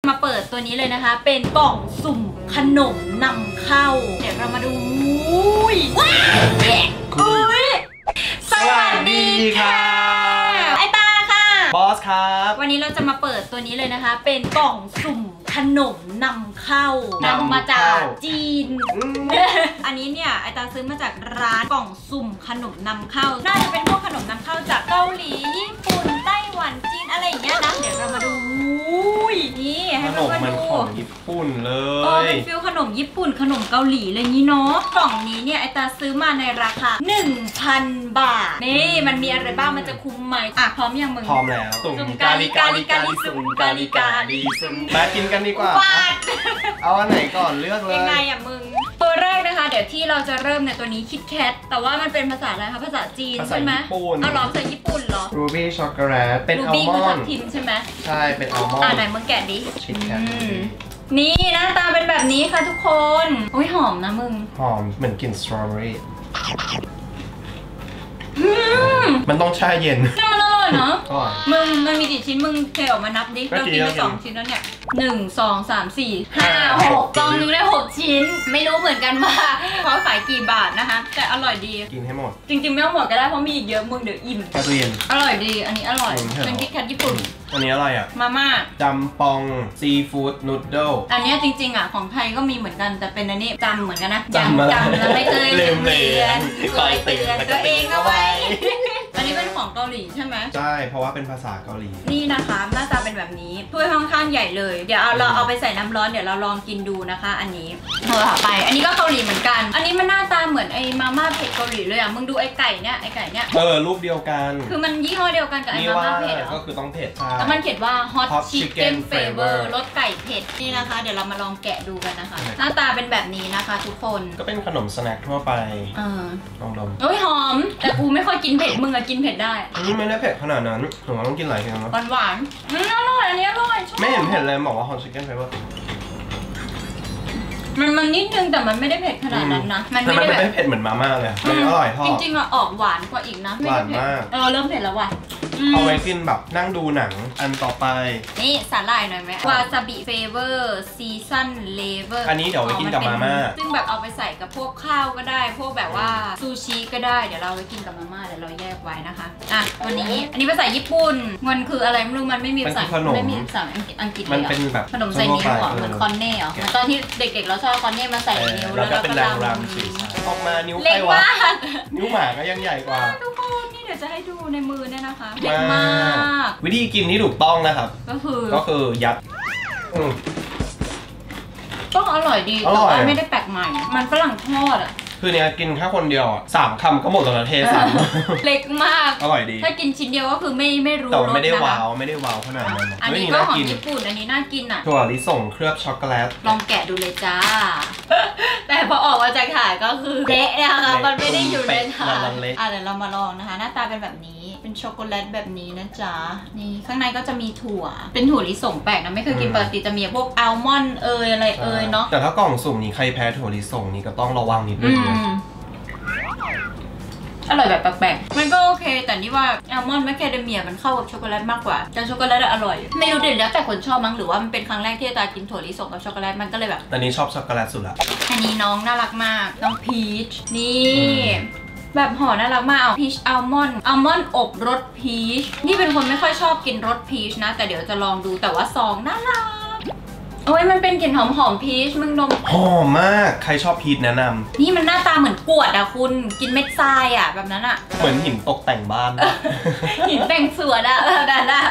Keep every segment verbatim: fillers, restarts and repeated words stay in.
มาเปิดตัวนี้เลยนะคะเป็นกล่องสุ่มขนมนำเข้าเดี๋ยวเรามาดูว้าวสวัสดีค่ะไอตาค่ะบอสครับวันนี้เราจะมาเปิดตัวนี้เลยนะคะเป็นกล่องสุ่มขนมนำเข้านำมาจากจีนอันนี้เนี่ยไอตาซื้อมาจากร้านกล่องสุ่มขนมนำเข้าน่าจะเป็นพวกขนมนำเข้าจากเกาหลีญี่ปุ่นไต้หวันจีนอะไรอย่างเงี้ยนะเดี๋ยวเรามาดูนี่ให้เรามาดูขนมของญี่ปุ่นเลยเออเป็นฟิลขนมญี่ปุ่นขนมเกาหลีเลยนี้เนาะกล่องนี้เนี่ยไอตาซื้อมาในราคา หนึ่งพัน บาทนี่มันมีอะไรบ้างมันจะคุ้มไหมอ่ะพร้อมยังมึงพร้อมแล้วสุ่มกาลิกาลิกาลิสุ่มกาลิกาลิสุ่มมากินกันดีกว่าเอาอันไหนก่อนเลือกเลยยังไงอ่ะมึงตัวแรกนะคะเดี๋ยวที่เราจะเริ่มในตัวนี้คิดแคทแต่ว่ามันเป็นภาษาอะไรคะภาษาจีนใช่ไหมเอาหรอภาษาญี่ปุ่นเหรอรูบี้ช็อกโกแลตเป็นอัลมอนด์ทิมใช่ไหมใช่เป็นอัลมอนด์อ่าไหนมึงแกะดินี่หน้าตาเป็นแบบนี้ค่ะทุกคนโอ้ยหอมนะมึงหอมเหมือนกลิ่นสตรอเบอรี่มันต้องแช่เย็นน่ามันอร่อยเนาะมึงมันมีกี่ชิ้นมึงเทออกมานับดิเรากินไปสองชิ้นแล้วเนี่ยหนึ่งสองสามสี่ห้าหกกล่องนึงได้หกชิ้นไม่รู้เหมือนกันว่าเขาขายกี่บาทนะคะแต่อร่อยดีกินให้หมดจริงๆไม่ต้องหมดก็ได้เพราะมีอีกเยอะมึงเดี๋ยวอิ่มแช่ตู้เย็นอร่อยดีอันนี้อร่อยเป็นคิดแคทญี่ปุ่นอันนี้อะไรอ่ะมาม่าจำปองซีฟู้ดนูดเดิลอันนี้จริงๆอ่ะของไทยก็มีเหมือนกันแต่เป็นอันนี้จำเหมือนกันนะจำจำแล้วไม่เคยลืมเรียนคอยเตือนตัวเองเอาไว้อันนี้เป็นของเกาหลีใช่ไหมใช่เพราะว่าเป็นภาษาเกาหลีนี่นะคะหน้าตาเป็นแบบนี้ถ้วยค่อนข้างใหญ่เลยเดี๋ยวเอาเราเอาไปใส่น้ำร้อนเดี๋ยวเราลองกินดูนะคะอันนี้เออไปอันนี้ก็เกาหลีเหมือนกันอันนี้มันหน้าตาเหมือนไอ้มาม่าเผ็ดเกาหลีเลยอ่ะมึงดูไอ้ไก่เนี่ยไอ้ไก่เนี่ยเออรูปเดียวกันคือมันยี่ห้อเดียวกันกับไอ้มาม่าเผ็ดก็คือต้องเผ็ดใช่แล้วมันเขียนว่า hot chicken flavor รสไก่เผ็ดนี่นะคะเดี๋ยวเรามาลองแกะดูกันนะคะหน้าตาเป็นแบบนี้นะคะทุกคนก็เป็นขนมสแน็คทั่วไปเออลองดมโอ้ยหอมแต่กูไม่ค่อยกินเผ็ดมึงอะกินเผ็ดได้นี่ไม่ได้เผ็ดขนาดนั้นหนูต้องกินหลายทีนะหวานหวานอร่อยอันนี้อร่อยไม่เห็นเผ็ดเลยบอกว่า hot chicken flavor มันมันนิดนึงแต่มันไม่ได้เผ็ดขนาดนั้นนะมันไม่ได้แบบเผ็ดเหมือนมาม่าเลยมันอร่อยทอดจริงๆอะออกหวานกว่าอีกนะหวานมากเออเริ่มเผ็ดแล้วว่ะเอาไว้กินแบบนั่งดูหนังอันต่อไปนี่สาหร่ายหน่อยไหมวาซาบิเฟเวอร์ซีซันเลเวอร์อันนี้เดี๋ยวไว้กินกับมาม่าซึ่งแบบเอาไปใส่กับพวกข้าวก็ได้พวกแบบว่าซูชิก็ได้เดี๋ยวเราไว้กินกับมาม่าเดี๋ยวเราแยกไว้นะคะอ่ะวันนี้อันนี้ภาษาญี่ปุ่นมันคืออะไรไม่รู้มันไม่มีภาษาไม่มีภาษาอังกฤษมันเป็นแบบขนมใส่นิ้วเหมือนคอนเน่เหรอตอนที่เด็กๆเราชอบคอนเน่มาใส่นิ้วแล้วก็เป็นรางรำสีออกมานิ้วใครวะนิ้วหมาก็ยังใหญ่กว่าทุกคนนี่เดี๋ยวจะให้ดูในมือเนี่ยนะคะเด็กมากวิธีกินที่ถูกต้องนะครับก็คือก็คือยัดต้องอร่อยดีแต่ว่าไม่ได้แปลกใหม่มันฝรั่งทอดอ่ะคือเนี่ยกินแค่คนเดียวอ่ะสามคำก็หมดแล้วเทสามเล็กมากอร่อยดีถ้ากินชิ้นเดียวก็คือไม่ไม่รู้แต่ไม่ได้ว้าวไม่ได้ว้าวขนาดนั้นอันนี้ก็ของญี่ปุ่นอันนี้น่ากินอ่ะถั่วลิสงเคลือบช็อกโกแลตลองแกะดูเลยจ้าแต่พอออกมาจากถาดก็คือเละนะคะมันไม่ได้อยู่ในถาดอ่ะเดี๋ยวเรามาลองนะคะหน้าตาเป็นแบบนี้เป็นช็อกโกแลตแบบนี้นะจ๊ะนี่ข้างในก็จะมีถั่วเป็นถั่วลิสงแปลกนะไม่เคยกินปกติจะมีพวกอัลมอนด์เอยอะไรเอยเนาะแต่ถ้ากล่องสุ่มนี้ใครแพ้ถั่วลิสงนี่ก็ต้องระวังนิดนึงอร่อยแบบแปลกๆมันก็โอเคแต่นี่ว่าอัลมอนด์แมคคาเดเมียมันเข้ากับช็อกโกแลตมากกว่าแต่ช็อกโกแลตอร่อยไม่รู้เด็ดแล้วแต่คนชอบมั้งหรือว่ามันเป็นครั้งแรกที่ตากินถั่วลิสงกับช็อกโกแลตมันก็เลยแบบตอนนี้ชอบช็อกโกแลตสุดละอันนี้น้องน่ารักมากน้องพีชนี่แบบห่อน่ารักมากพีชอัลมอนด์อัลมอนด์อบรสพีชนี่เป็นคนไม่ค่อยชอบกินรสพีชนะแต่เดี๋ยวจะลองดูแต่ว่าซองน่ารักโอ้ยมันเป็นกลิ่นหอมหอมพีชมึงดมหอมมากใครชอบพีชแนะนำนี่มันหน้าตาเหมือนกวดอะคุณกินเม็ดทรายอะแบบนั้นอะเหมือนหินตกแต่งบ้านหินแต่งสวนอะแบบนั้นอะ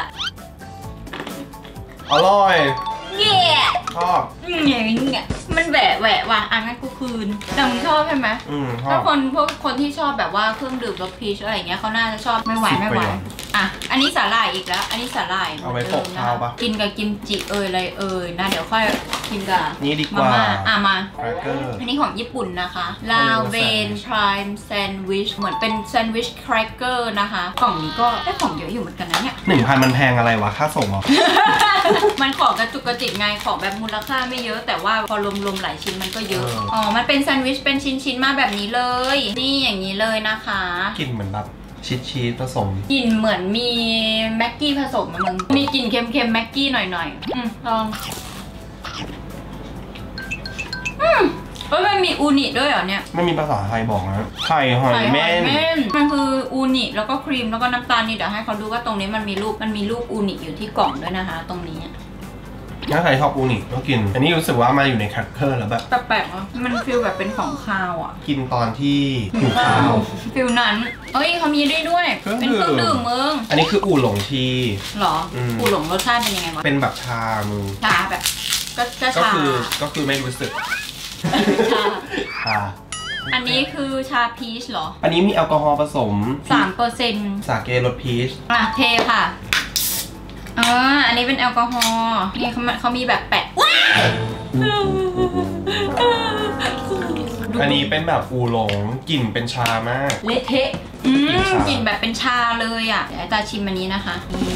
อร่อยเงี้ยชอบเงี้ยเงี้ยมันแหวะแหวะว่ะอ่ะงั้นกูคืนแต่มึงชอบใช่ไหมอืมถ้าคนพวกคนที่ชอบแบบว่าเครื่องดื่มรสพีชอะไรเงี้ยเขาน่าจะชอบไม่ไหวไม่ไหวอ่ะอันนี้สาหร่ายอีกแล้วอันนี้สาหร่ายเอาไว้ปกข้าวปะกินกับกิมจิเอยอะไรเอยนะเดี๋ยวค่อยกินกับนี่ดีกว่าอ่ะมาอันนี้ของญี่ปุ่นนะคะลาเวนพรายม์แซนด์วิชเหมือนเป็นแซนด์วิชแครกเกอร์นะคะกล่องนี้ก็ได้ของเยอะอยู่เหมือนกันนะเนี่ยหนึ่งพันมันแพงอะไรวะค่าส่งเหรอมันของกระจุกกระจิกไงของแบบมูลค่าไม่เยอะแต่ว่าพอรวมๆหลายชิ้นมันก็เยอะอ๋อมันเป็นแซนด์วิชเป็นชิ้นๆมาแบบนี้เลยนี่อย่างนี้เลยนะคะกินเหมือนแบบชีสชีสผสมกลิ่นเหมือนมีแม็กกี้ผสมอะมึงมีกลิ่นเค็มๆแม็กกี้หน่อยๆอืมลองอืมเอ้ยมันมีอูนิด้วยเหรอเนี่ยไม่มีภาษาไทยบอกนะไข่หอยเม่นมันคืออูนิแล้วก็ครีมแล้วก็น้ำตาลนี่เดี๋ยวให้เขาดูว่าตรงนี้มันมีรูปมันมีรูปอูนิอยู่ที่กล่องด้วยนะคะตรงนี้ถ้าใครชอบอูนิก็กินอันนี้รู้สึกว่ามาอยู่ในแครกเกอร์แล้วแบบแปลกๆอ่ะมันฟีลแบบเป็นของคาวอ่ะกินตอนที่หิวข้าวฟีลนั้นเอ้ยเขามีด้วยด้วยเป็นเครื่องดื่มมึงอันนี้คืออู่หลงทีหรออู่หลงรสชาติเป็นยังไงวะเป็นแบบชามึงชาแบบก็ก็คือก็คือไม่รู้สึกชาชาอันนี้คือชาพีชเหรออันนี้มีแอลกอฮอล์ผสมสามเปอร์เซ็นต์สาเกรสพีชอ่ะเทค่ะอ๋ออันนี้เป็นแอลกอฮอล์นี่เขาเขามีแบบแปะอันนี้เป็นแบบอูหลงกลิ่นเป็นชามากเละเทะกลิ่นแบบเป็นชาเลยอ่ะเดี๋ยวตาชิมอันนี้นะคะ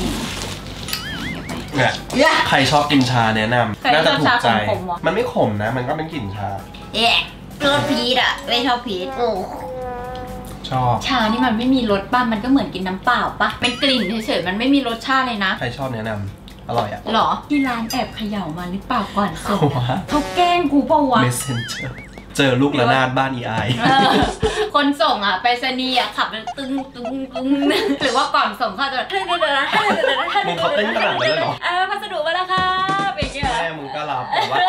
เนี่ยใครชอบกินชาแนะนำน่าจะถูกใจมันไม่ขมนะมันก็เป็นกลิ่นชาเอ๊ะรสพีชอ่ะไม่ชอบพีชโอ้ชอบชานี่มันไม่มีรสป่ะมันก็เหมือนกินน้ำเปล่าป่ะเป็นกลิ่นเฉยๆมันไม่มีรสชาติเลยนะใครชอบแนะนำอร่อยอ่ะหรอที่ร้านแอบเขย่ามาหรือเปล่าก่อนส่งเขาแกล้งกูเปล่าวะ Messenger เจอลูกระนาดบ้านอีไอคนส่งอ่ะไปสนีอ่ะขับตึ้งตึ้งตึ้งหรือว่าก่อนส่งเขาจะเฮ้ยเดี๋ยวนะมึงเขาเต้นขนาดนั้นเลยเหรอเออพัสดุมาแล้วค่ะเป็นไงแม่มึงก็รับแต่ว่า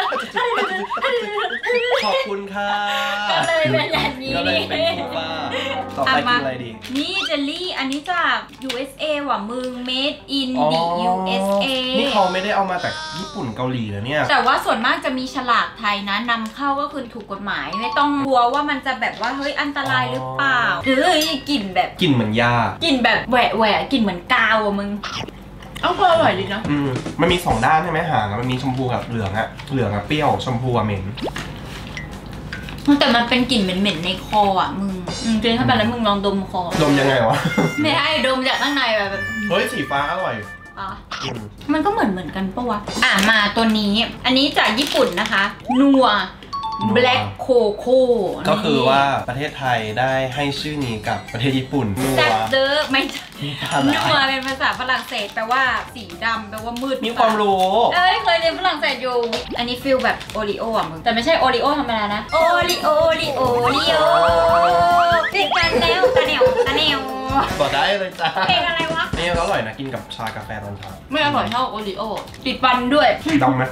ขอบคุณค่ะก็เลยเป็นอย่างนี้ก็เลยเป็นผู้ว่าต่อไปกินอะไรดีนี่เจลลี่อันนี้จาก ยู เอส เอ ว่ะมึง made in the ยู เอส เอนี่เขาไม่ได้เอามาจากญี่ปุ่นเกาหลีนะเนี่ยแต่ว่าส่วนมากจะมีฉลากไทยนะนำเข้าก็คือถูกกฎหมายไม่ต้องกลัวว่ามันจะแบบว่าเฮ้ยอันตรายหรือเปล่าเฮ้ยกลิ่นแบบกลิ่นเหมือนยากลิ่นแบบแหวะแหวะกลิ่นเหมือนกาวอะมึงเอาก็อร่อยดีนะอืมมันมีสองด้านใช่ไหมหางมันมีชมพูกับเหลืองอะเหลืองอะเปรี้ยวชมพูอะเหม็นแต่มันเป็นกลิ่นเหม็นๆในคออ่ะมึงอืมกินเข้าไปแล้วมึงลองดมคอดมยังไงวะไม่ให้ดมจากข้างในแบบเฮ้ยสีฟ้าอร่อยอ่ะมันก็เหมือนเหมือนกันปะวะอ่ะมาตัวนี้อันนี้จากญี่ปุ่นนะคะนัวBlack Coco ก็คือว่าประเทศไทยได้ให้ชื่อนี้กับประเทศญี่ปุ่นแซ่บเดอร์ไม่นัวเป็นภาษาฝรั่งเศสแปลว่าสีดำแปลว่ามืดมีความรู้เอ้ยเคยเรียนฝรั่งเศสอยู่อันนี้ฟิลแบบโอริโออ่ะมึงแต่ไม่ใช่โอริโอธรรมดานะโอริโอริโอริโอติดกันแล้วตาเหนียวตาเหนียวบอกได้เลยจ้าเพลงอะไรวะนี่อร่อยนะกินกับชากาแฟตอนเช้าไม่อร่อยเท่าโอริโอติดฟันด้วยดำไหม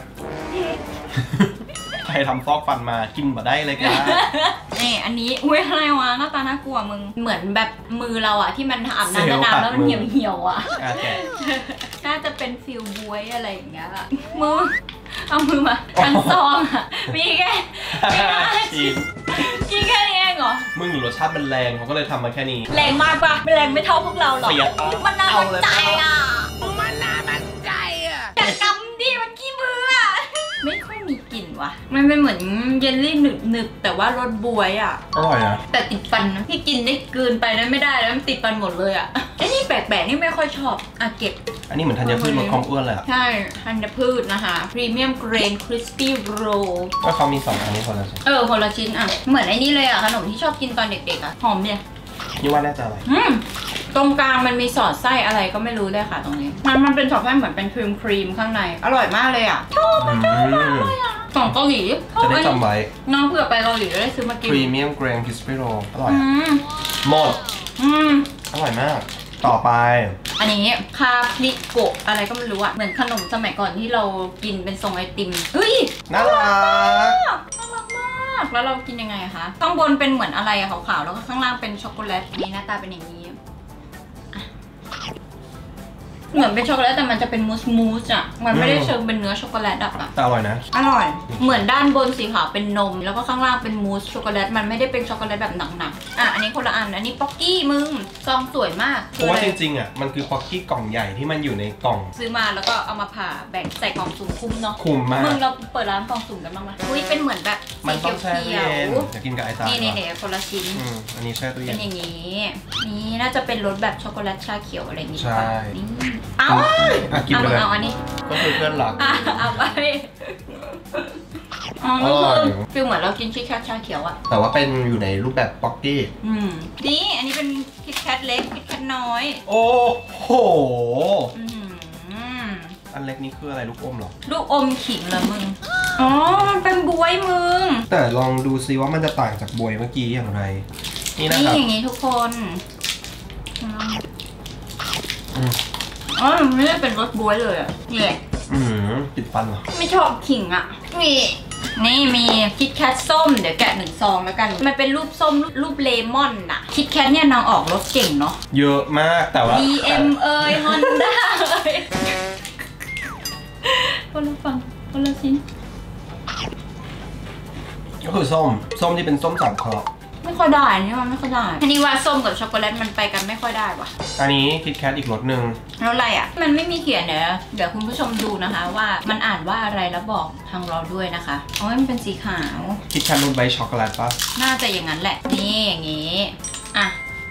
ใครทำซอกฟันมากินมาได้เลยกันนี่อันนี้อุ้ยอะไรวะหน้าตาน่ากลัวมึงเหมือนแบบมือเราอะที่มันอาบน้ำนานแล้วมันเหี่ยวเหี่ยวอะน่าจะเป็นฟิลบวยอะไรอย่างเงี้ยอะมือเอามือมาอันซองอะมีแค่กินกินแค่นี้เองเหรอมึงรสชาติมันแรงเขาก็เลยทำมาแค่นี้แรงมากปะแรงไม่เท่าพวกเราหรอกมันน่ามันใจอะมันน่ามันใจอะแต่กำดิมันขี้มืออะไม่ค่อยมีกลิ่นว่ะมันเป็นเหมือนเยลลี่หนึบหนึบแต่ว่ารสบวยอ่ะอร่อยนะแต่ติดฟันนะพี่กินได้เกินไปนั้นไม่ได้แล้วมันติดฟันหมดเลยอ่ะไอ้นี่แปลกๆนี่ไม่ค่อยชอบอ่ะเก็บอันนี้เหมือนธัญพืชลดความอ้วนเลยใช่ธัญพืชนะคะพรีเมียมเกรนคริสปี้โรลก็เขามีสองอันนี้คนละชิ้นเออคนละชิ้นอ่ะเหมือนไอ้นี่เลยอ่ะขนมที่ชอบกินตอนเด็กๆอ่ะหอมเนี่ยนี่ว่าน่าจะอะไรตรงกลางมันมีสอดไส้อะไรก็ไม่รู้เลยค่ะตรงนี้มันมันเป็นสอดไส้เหมือนเป็นครีมครีมข้างในอร่อยมากเลยอ่ะชอบมากเลยอ่ะของเกาหลีจะได้จำไว้น้องเผื่อไปเกาหลีจะได้ซื้อมากินพรีเมียมเกรนคริสปี้โรลอร่อยหมดอร่อยมากต่อไปอันนี้คาพริโกะอะไรก็ไม่รู้อ่ะเหมือนขนมสมัยก่อนที่เรากินเป็นทรงไอติมเฮ้ยน่ารักน่ารักมากแล้วเรากินยังไงคะข้างบนเป็นเหมือนอะไรขาวๆแล้วก็ข้างล่างเป็นช็อกโกแลตนี่หน้าตาเป็นอย่างนี้เหมือนเป็นช็อกโกแลตแต่มันจะเป็นมูสมูสอ่ะมันไม่ได้เชิงเป็นเนื้อช็อกโกแลตอ่ะแต่อร่อยนะอร่อยเหมือนด้านบนสีขาวเป็นนมแล้วก็ข้างล่างเป็นมูสช็อกโกแลตมันไม่ได้เป็นช็อกโกแลตแบบหนักๆอ่ะอันนี้คนละอันอันนี้ป๊อกกี้มึงซองสวยมากเพราะว่าจริงๆอ่ะมันคือป๊อกกี้กล่องใหญ่ที่มันอยู่ในกล่องซื้อมาแล้วก็เอามาผ่าแบ่งใส่กล่องสุ่มคุ้มเนาะคุ้มมากมึงเราเปิดร้านกล่องสุ่มกันบ้างไหมอุ้ยเป็นเหมือนแบบมันต้องแช่ตู้เย็นจะกินกับไอตานี่นี่นี่คนละชิ้นอันนี้แช่ตู้เย็นเป็นอย่างนี้นี่น่าจะเป็นรสแบบช็อกโกแลตชาเขียวอะไรอย่างงี้ใช่เอ้ากินไปเลยเอาอันนี้ก็คือเพื่อนรักเอาไปอ๋อมันคือฟิลเหมือนเรากินคิดแคทชาเขียวอะแต่ว่าเป็นอยู่ในรูปแบบป๊อกกี้อืมนี่อันนี้เป็นคิดแคทเล็กคิดแคทน้อยโอ้โหอืมอันเล็กนี้คืออะไรลูกอมหรอลูกอมขิงเหรอมึงอ๋อมันเป็นบวยมึงแต่ลองดูซิว่ามันจะต่างจากบวยเมื่อกี้อย่างไรนี่นะครับนี่อย่างนี้ทุกคนอ๋อไม่ได้เป็นรสบวยเลยอ่ะเนี่ยอืมติดฟันเหรอไม่ชอบขิงอ่ะนี่นี่มีคิดแคทส้มเดี๋ยวแกะหนึ่งซองแล้วกันมันเป็นรูปส้มรูปเลมอนน่ะคิดแคทเนี่ยนางออกรสเก่งเนาะเยอะมากแต่ว่าบี เอ็ม เอ่ย Honda เอ่ยคนละฝั่งคนละชิ้นก็คือส้มส้มที่เป็นส้มสามเคราะห์ไม่ค่อยได้นี่มันไม่ค่อยได้อันนี้ว่าส้มกับช็อกโกแลตมันไปกันไม่ค่อยได้ว่ะอันนี้คิดแคทอีกรสหนึ่งแล้วอะไรอ่ะมันไม่มีเขียนเดี๋ยวเดี๋ยวคุณผู้ชมดูนะคะว่ามันอ่านว่าอะไรแล้วบอกทางเราด้วยนะคะอ๋อมันเป็นสีขาวคิดแคทรสใบช็อกโกแลตปะน่าจะอย่างนั้นแหละนี่อย่างงี้อ่ะ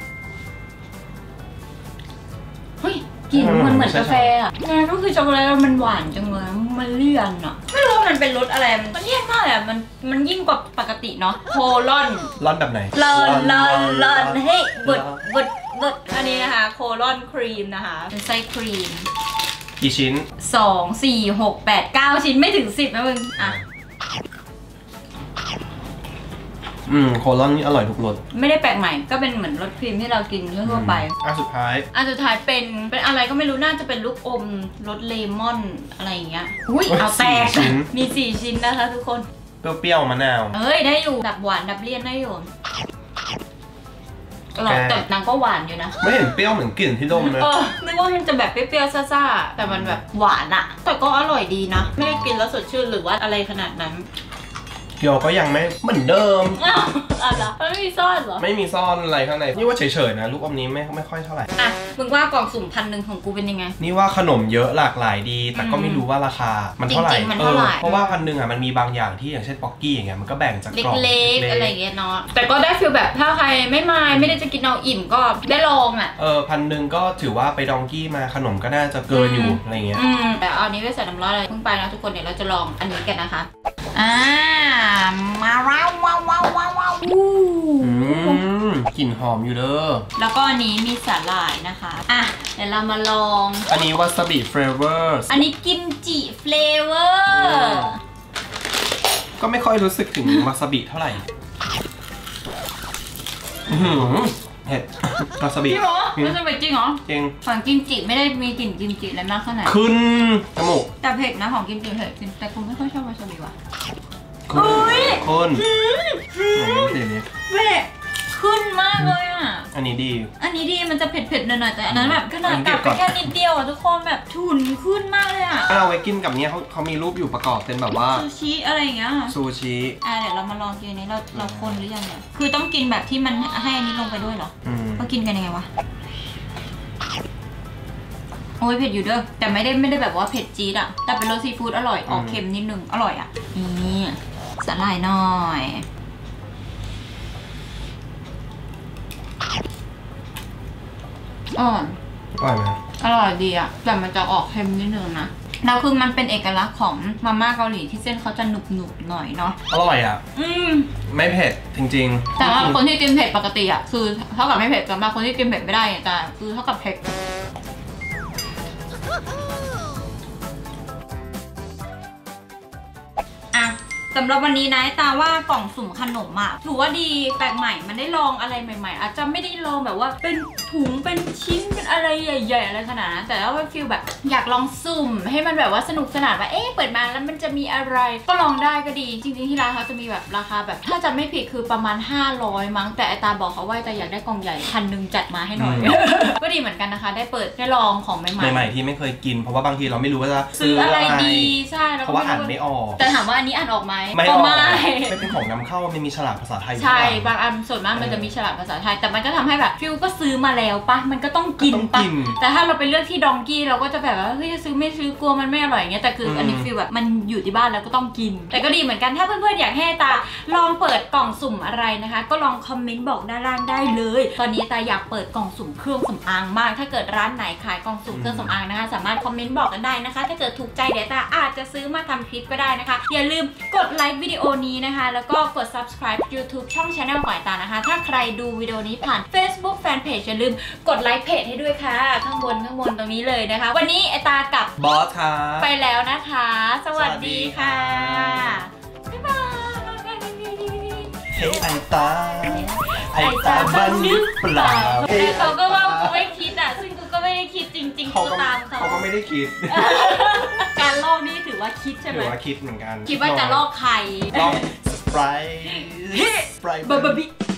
เฮ้ยกลิ่นมันเหมือนกาแฟอ่ะงานก็คือช็อกโกแลตมันหวานจังเลยมันเลี่ยนอ่ะไม่รู้ว่ามันเป็นรสอะไรมันเลี่ยนมากเลยมันมันยิ่งกว่าปกติเนาะโคลอนลอนแบบไหนลอนลอนลอนเฮ้ยบดบดบดอันนี้นะคะโคลอนครีมนะคะเป็นไส้ครีมกี่ชิ้นสองสี่หกแปดเก้าชิ้นไม่ถึงสิบนะมึงอ่ะอืมโคลอนนี่อร่อยทุกรสไม่ได้แปลกใหม่ก็เป็นเหมือนรสครีมที่เรากินทั่วไปอันสุดท้ายอันสุดท้ายเป็นเป็นอะไรก็ไม่รู้น่าจะเป็นลูกอมรสเลมอนอะไรอย่างเงี้ยอุ้ยเอาแตกมีสี่ชิ้นนะคะทุกคนเปรี้ยวๆมะนาวเอ้ยได้อยู่ดับหวานดับเลี่ยนได้อยู่อร่อยแต่นางก็หวานอยู่นะไม่เห็นเปรี้ยวเหมือนกลิ่นที่ดมเลยเออนึกว่ามันจะแบบเปรี้ยวๆซ่าๆแต่มันแบบหวานอะแต่ก็อร่อยดีนะไม่ได้กินแล้วสดชื่นหรือว่าอะไรขนาดนั้นเกียวก็ยังไม่เหมือนเดิมอ้าวอะไรไม่มีซ่อนเหรอไม่มีซ่อนอะไรข้างในนี่ว่าเฉยๆนะลูกอมนี้ไม่ไม่ค่อยเท่าไหร่อ่ะมึงว่ากล่องสุ่มพันหนึ่งของกูเป็นยังไงนี่ว่าขนมเยอะหลากหลายดีแต่ก็ไม่รู้ว่าราคามันเท่าไหร่เออเพราะว่าพันหนึ่งอ่ะมันมีบางอย่างที่อย่างเช่นป๊อกกี้อย่างเงี้ยมันก็แบ่งจากกล่องเล็กๆอะไรเงี้ยเนาะแต่ก็ได้ฟีลแบบถ้าใครไม่มายไม่ได้จะกินเอาอิ่มก็ได้ลองอ่ะเออพันหนึ่งก็ถือว่าไปดองกี้มาขนมก็น่าจะเกินอยู่อะไรเงี้ยอืมแต่เอาอันนี้ไปใส่น้ำร้อนอะไรเพิ่งไปนะทุกคนเดี๋ยวเราจะลองอันนี้กันนะคะอ่ามาว้าวว้าวว้าวว้าวว้าวกลิ่นหอมอยู่เด้อแล้วก็อันนี้มีสาหร่ายนะคะอ่ะเดี๋ยวเรามาลองอันนี้วาซาบิเฟลเวอร์อันนี้กิมจิเฟลเวอร์ก็ไม่ค่อยรู้สึกถึงวาซาบิเท่าไหร่เห็ดวาซาบิจริงเหรอวาซาบิจริงเหรอจริงฝั่งกิมจิไม่ได้มีกลิ่นกิมจิอะไรมากขนาดขึ้นจมูกแต่เผ็ดนะของกิมจิเผ็ดแต่คุณไม่ค่อยชอบวาซาบิว่ะคุณคุณเผ็ดขึ้นมากเลยอ่ะอันนี้ดีอันนี้ดีมันจะเผ็ดๆหน่อยๆแต่อันนั้นแบบขนาดกัดไปแค่นิดเดียวอ่ะทุกคนแบบฉุนขึ้นมากเลยอ่ะถ้าเราไปกินกับเนี้ยเขาเขามีรูปอยู่ประกอบเป็นแบบว่าซูชิอะไรอย่างเงี้ยซูชิอ่ะเดี๋ยวเรามาลองกินนี้เราเราคนหรือยังเนี่ยคือต้องกินแบบที่มันให้อันนี้ลงไปด้วยเหรอเขากินกันยังไงวะโอ้ยเผ็ดอยู่เด้อแต่ไม่ได้ไม่ได้แบบว่าเผ็ดจี๊ดอ่ะแต่เป็นรสซีฟู้ดอร่อยออกเค็มนิดนึงอร่อยอ่ะนี่สาหร่ายหน่อยอร่อยไหมอร่อยดีอ่ะแต่มันจะออกเค็มนิดนึงนะแล้วคือมันเป็นเอกลักษณ์ของมาม่าเกาหลีที่เส้นเขาจะหนุบหนุบหน่อยเนาะอร่อยอ่ะอืมไม่เผ็ดจริงๆแต่ว่าคนที่กินเผ็ดปกติอ่ะคือเท่ากับไม่เผ็ดแต่บางคนที่กินเผ็ดไม่ได้แต่คือเท่ากับเผ็ดสำหรับวันนี้นะตาว่ากล่องสุ่มขนมอ่ะถือว่าดีแปลกใหม่มันได้ลองอะไรใหม่ๆอาจจะไม่ได้ลองแบบว่าเป็นถุงเป็นชิ้นเป็นอะไรใหญ่ๆอะไรขนาดนั้นแต่ว่าฟีลแบบอยากลองสุ่มให้มันแบบว่าสนุกสนานว่าเอ๊ะเปิดมาแล้วมันจะมีอะไรก็ลองได้ก็ดีจริงๆที่ร้านเขาจะมีแบบราคาแบบถ้าจะไม่ผิดคือประมาณห้าร้อยมั้งแต่ตาบอกเขาว่าแต่อยากได้กล่องใหญ่พันหนึ่งจัดมาให้หน่อยก็ดีเหมือนกันนะคะได้เปิดได้ลองของใหม่ๆใหม่ๆที่ไม่เคยกินเพราะว่าบางทีเราไม่รู้ว่าจะซื้ออะไรดีใช่เพราะว่าอ่านไม่ออกแต่ถามว่าอันนี้อ่านออกไหมไม่ออกไม่เป็นของนำเข้ามันมีฉลากภาษาไทยใช่บางอันส่วนมากมันจะมีฉลากภาษาไทยแต่มันก็ทำให้แบบฟิวก็ซื้อมาแล้วปะมันก็ต้องกินปะแต่ถ้าเราไปเลือกที่ดองกี้เราก็จะแบบว่าเฮ้ยจะซื้อไม่ซื้อกลัวมันไม่อร่อยอย่างเงี้ยแต่คืออันนี้ฟีลแบบมันอยู่ที่บ้านแล้วก็ต้องกินแต่ก็ดีเหมือนกันถ้าเพื่อนๆอยากให้ตาลองเปิดกล่องสุ่มอะไรนะคะก็ลองคอมเมนต์บอกด้านล่างได้เลยตอนนี้ตาอยากเปิดกล่องสุ่มเครื่องสำอางมากถ้าเกิดร้านไหนขายกล่องสุ่มเครื่องสำอางนะคะสามารถคอมเมนต์บอกกันได้นะคะถ้าเกิดถูกใจเดี๋ยวตาอาจจะซื้อมาทำคลิปก็ได้นะคะอย่าลืมกดไลค์วิดีโอนี้นะคะแล้วก็กด subscribe YouTube ช่อง channel ของตานะคะถ้าใครดูวิดีโอนี้ผ่าน Facebook Fanpage อย่าลืมกดไลค์เพจให้ด้วยค่ะข้างบนข้างบนตรงนี้เลยนะคะวันนี้ไอตากับบอสค่ะไปแล้วนะคะสวัสดีค่ะบ๊ายบายเฮ้ยไอตาไอตาบ้านหรือเปล่าแต่เขาก็ว่ากูไม่คิดอ่ะซึ่งกูก็ไม่ได้คิดจริงๆกูตามเขาเขาก็ไม่ได้คิดการลอกนี่ถือว่าคิดใช่ไหมถือว่าคิดเหมือนกันคิดว่าจะลอกใครลอกสไปร์สไปร์บาบาบิ